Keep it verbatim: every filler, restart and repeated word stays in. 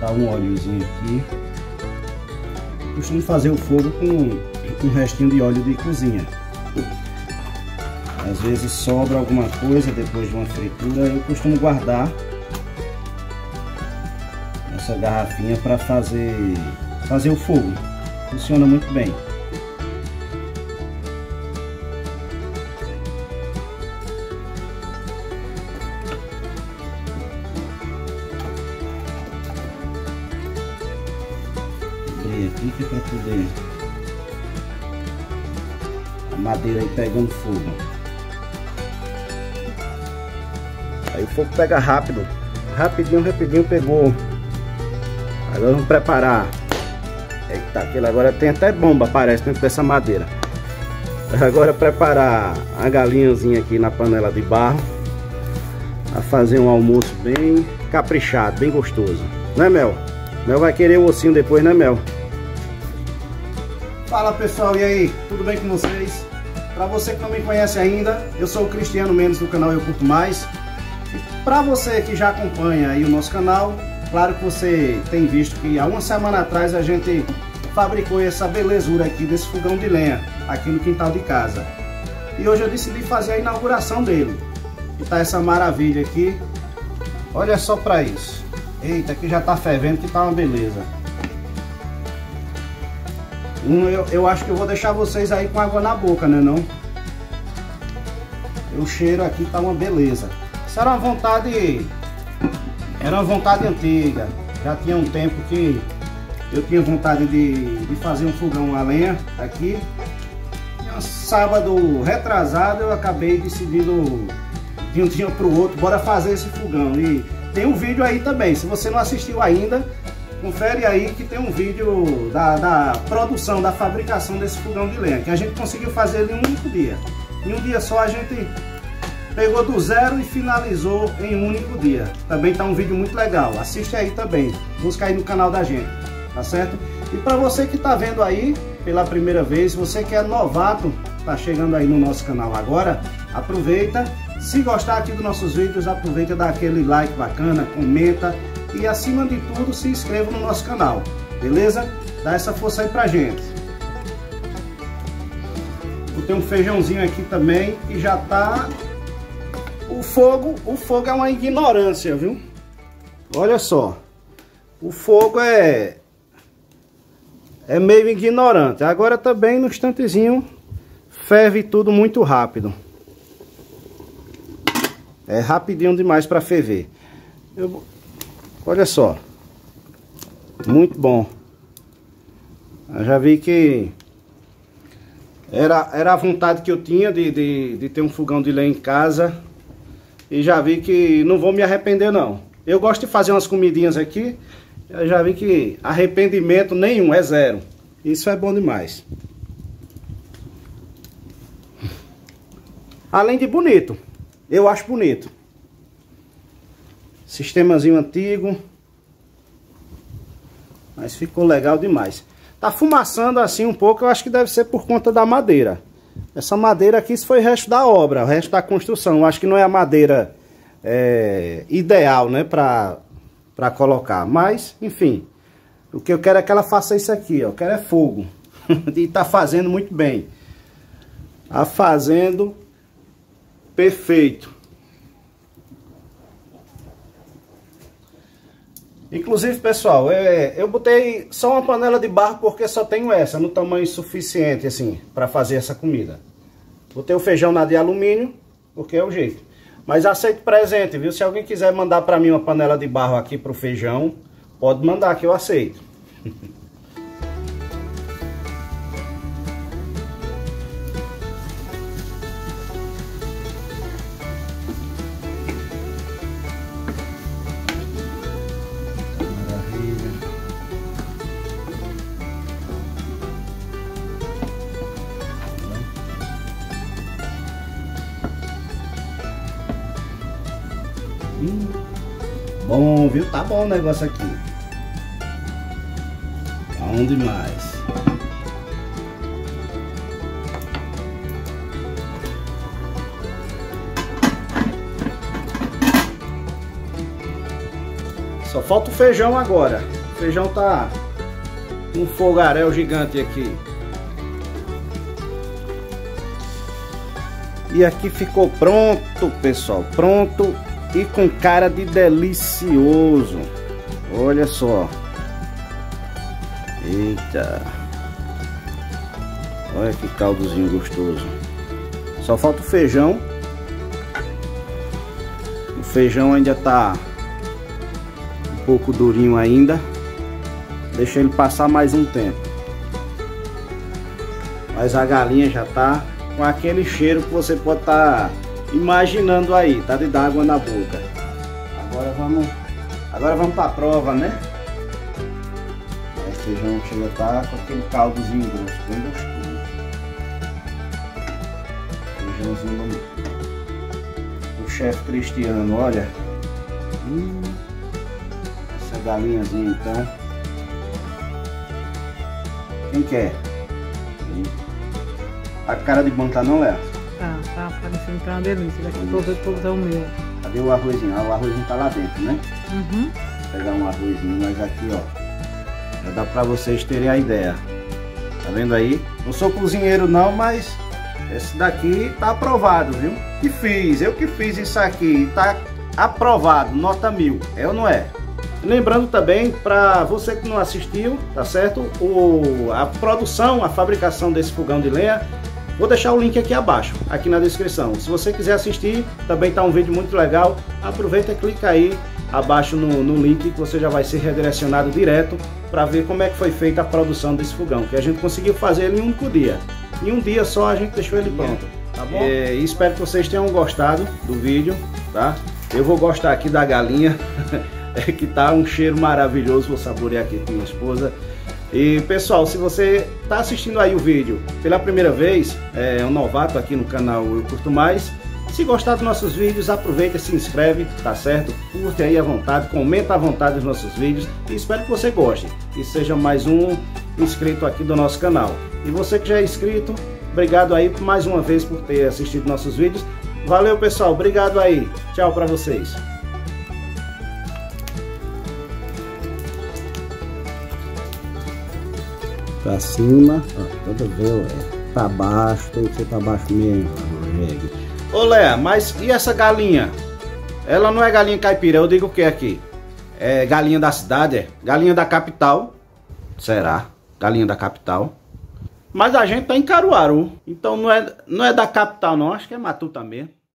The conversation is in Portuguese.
botar um óleozinho aqui. Costumo fazer o fogo com um restinho de óleo de cozinha. Às vezes sobra alguma coisa depois de uma fritura, eu costumo guardar essa garrafinha para fazer, fazer o fogo. Funciona muito bem. Abri aqui que é para poder a madeira aí pegando fogo. Aí o fogo pega rápido, rapidinho, rapidinho pegou. Agora vamos preparar. Eita, aquilo agora tem até bomba, parece, dentro dessa madeira. Agora preparar a galinhazinha aqui na panela de barro. A fazer um almoço bem caprichado, bem gostoso. Né, Mel? Mel vai querer o ossinho depois, né, Mel? Fala, pessoal, e aí? Tudo bem com vocês? Para você que não me conhece ainda, eu sou o Cristiano Mendes do canal Eu Curto Mais. Para você que já acompanha aí o nosso canal, claro que você tem visto que há uma semana atrás a gente fabricou essa belezura aqui desse fogão de lenha, aqui no quintal de casa. E hoje eu decidi fazer a inauguração dele. E tá essa maravilha aqui. Olha só para isso. Eita, aqui já tá fervendo, que tá uma beleza. Um, eu, eu acho que eu vou deixar vocês aí com água na boca, né não? O cheiro aqui tá uma beleza. Isso era uma vontade, era uma vontade antiga. Já tinha um tempo que eu tinha vontade de, de fazer um fogão a lenha aqui. E um sábado retrasado eu acabei decidindo de um dia para o outro, bora fazer esse fogão. E tem um vídeo aí também, se você não assistiu ainda, confere aí que tem um vídeo da, da produção, da fabricação desse fogão de lenha, que a gente conseguiu fazer ele em um único dia. Em um dia só a gente pegou do zero e finalizou em um único dia. Também tá um vídeo muito legal, assiste aí também, busca aí no canal da gente, tá certo? E para você que tá vendo aí pela primeira vez, você que é novato, tá chegando aí no nosso canal agora, aproveita, se gostar aqui dos nossos vídeos, aproveita, dá aquele like bacana, comenta e acima de tudo se inscreva no nosso canal, beleza? Dá essa força aí pra gente. Eu tenho um feijãozinho aqui também que já tá... O fogo, o fogo é uma ignorância, viu? Olha só. O fogo é... É meio ignorante. Agora também no instantezinho ferve tudo muito rápido. É rapidinho demais para ferver. Eu... Olha só. Muito bom. Eu já vi que... Era, era a vontade que eu tinha de, de, de ter um fogão de lenha em casa. E já vi que não vou me arrepender não. Eu gosto de fazer umas comidinhas aqui. Eu já vi que arrependimento nenhum, é zero. Isso é bom demais. Além de bonito. Eu acho bonito. Sistemazinho antigo. Mas ficou legal demais. Tá fumaçando assim um pouco, eu acho que deve ser por conta da madeira. Essa madeira aqui, isso foi o resto da obra, o resto da construção. Eu acho que não é a madeira é, ideal, né, pra, pra colocar. Mas, enfim, o que eu quero é que ela faça isso aqui, ó. Eu quero é fogo. E tá fazendo muito bem. Tá fazendo perfeito. Inclusive, pessoal, é, eu botei só uma panela de barro porque só tenho essa, no tamanho suficiente, assim, para fazer essa comida. Botei o feijão na de alumínio, porque é o jeito. Mas aceito presente, viu? Se alguém quiser mandar para mim uma panela de barro aqui pro feijão, pode mandar que eu aceito. Hum, bom, viu? Tá bom o negócio aqui. Bom demais. Só falta o feijão agora. O feijão tá um fogaréu gigante aqui. E aqui ficou pronto, pessoal. Pronto e com cara de delicioso. Olha só. Eita. Olha que caldozinho gostoso. Só falta o feijão. O feijão ainda tá um pouco durinho ainda. Deixa ele passar mais um tempo. Mas a galinha já tá com aquele cheiro que você pode estar tá imaginando aí. Tá de dar água na boca. Agora vamos, agora vamos pra prova, né? O feijão chega a estar com aquele caldozinho grosso, bem gostoso. Feijãozinho do chefe Cristiano, olha. Hum, essa galinhazinha então. Quem quer? A cara de bom tá não, Léa? Tá, tá parecendo que tá uma delícia. Daqui a pouco eu vou botar o meu. Cadê o arrozinho? Ah, o arrozinho tá lá dentro, né? Uhum. Vou pegar um arrozinho, mas aqui, ó. Já dá pra vocês terem a ideia. Tá vendo aí? Não sou cozinheiro não, mas esse daqui tá aprovado, viu? Que fiz, eu que fiz isso aqui. Tá aprovado, nota mil. É ou não é? Lembrando também, para você que não assistiu, tá certo? O, a produção, a fabricação desse fogão de lenha, vou deixar o link aqui abaixo, aqui na descrição. Se você quiser assistir, também tá um vídeo muito legal. Aproveita e clica aí abaixo no, no link, que você já vai ser redirecionado direto para ver como é que foi feita a produção desse fogão, que a gente conseguiu fazer ele em um único dia. Em um dia só a gente deixou ele pronto, tá bom? É, e espero que vocês tenham gostado do vídeo, tá? Eu vou gostar aqui da galinha. É que tá um cheiro maravilhoso, vou saborear aqui com minha esposa. E pessoal, se você tá assistindo aí o vídeo pela primeira vez, é um novato aqui no canal Eu Curto Mais. Se gostar dos nossos vídeos, aproveita e se inscreve, tá certo? Curte aí à vontade, comenta à vontade os nossos vídeos e espero que você goste e seja mais um inscrito aqui do nosso canal. E você que já é inscrito, obrigado aí mais uma vez por ter assistido nossos vídeos. Valeu pessoal, obrigado aí, tchau pra vocês. Pra cima, ó, toda vez, é, pra baixo, tem que ser pra baixo mesmo. Ô Léa, mas e essa galinha? Ela não é galinha caipira, eu digo o que aqui? É galinha da cidade, é? Galinha da capital. Será? Galinha da capital. Mas a gente tá em Caruaru, então não é, não é da capital não, acho que é Matuta mesmo.